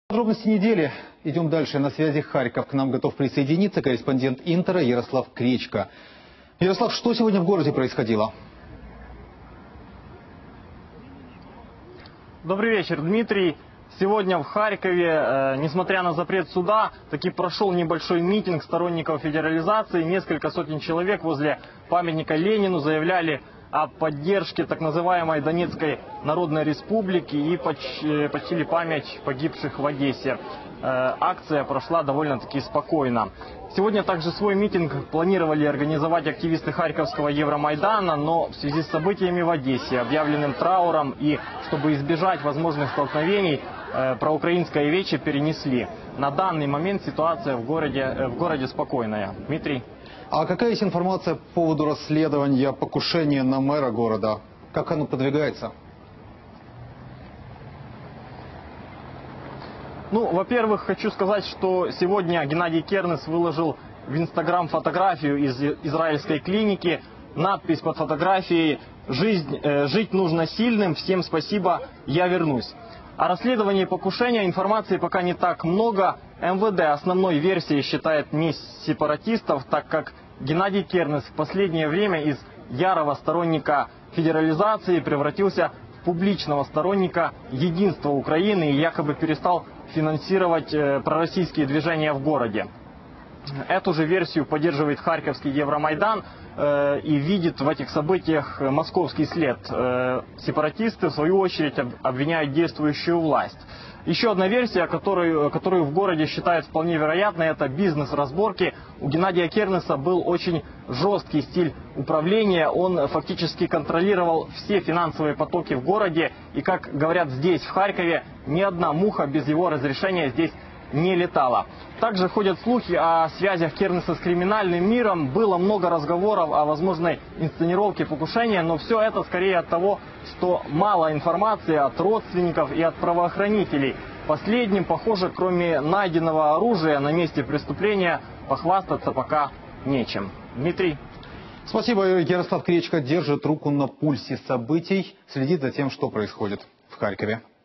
Подробности недели. Идем дальше. На связи Харьков. К нам готов присоединиться корреспондент Интера Ярослав Кречко. Ярослав, что сегодня в городе происходило? Добрый вечер, Дмитрий. Сегодня в Харькове, несмотря на запрет суда, таки прошел небольшой митинг сторонников федерализации. Несколько сотен человек возле памятника Ленину заявляли о поддержке так называемой Донецкой Народной Республики и почтили память погибших в Одессе. Акция прошла довольно-таки спокойно. Сегодня также свой митинг планировали организовать активисты Харьковского Евромайдана, но в связи с событиями в Одессе, объявленным трауром и чтобы избежать возможных столкновений, проукраинское вече перенесли. На данный момент ситуация в городе спокойная. Дмитрий. А какая есть информация по поводу расследования покушения на мэра города? Как оно продвигается? Во-первых, хочу сказать, что сегодня Геннадий Кернес выложил в Инстаграм фотографию из израильской клиники. Надпись под фотографией «Жить нужно сильным, всем спасибо, я вернусь». О расследовании покушения информации пока не так много. МВД основной версией считает месть сепаратистов, так как Геннадий Кернес в последнее время из ярого сторонника федерализации превратился в публичного сторонника единства Украины и якобы перестал финансировать пророссийские движения в городе. Эту же версию поддерживает Харьковский Евромайдан и видит в этих событиях московский след. Сепаратисты, в свою очередь, обвиняют действующую власть. Еще одна версия, которую в городе считают вполне вероятной, это бизнес-разборки. У Геннадия Кернеса был очень жесткий стиль управления. Он фактически контролировал все финансовые потоки в городе. И, как говорят здесь, в Харькове, ни одна муха без его разрешения здесь не летала. Также ходят слухи о связях Кернеса с криминальным миром. Было много разговоров о возможной инсценировке покушения, но все это скорее от того, что мало информации от родственников и от правоохранителей. Последним, похоже, кроме найденного оружия на месте преступления, похвастаться пока нечем. Дмитрий. Спасибо. Ярослав Кречко держит руку на пульсе событий, следит за тем, что происходит в Харькове.